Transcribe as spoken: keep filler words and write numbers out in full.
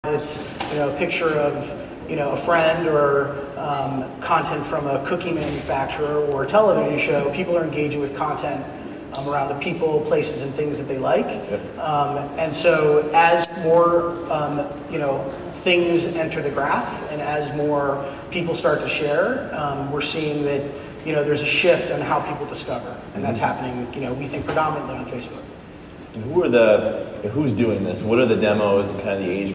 It's, you know, a picture of, you know, a friend or um, content from a cookie manufacturer or a television show. People are engaging with content um, around the people, places, and things that they like. Yep. Um, and so as more, um, you know, things enter the graph and as more people start to share, um, we're seeing that, you know, there's a shift on how people discover. And mm-hmm. that's happening, you know, we think predominantly on Facebook. And who are the, who's doing this? What are the demos and kind of the age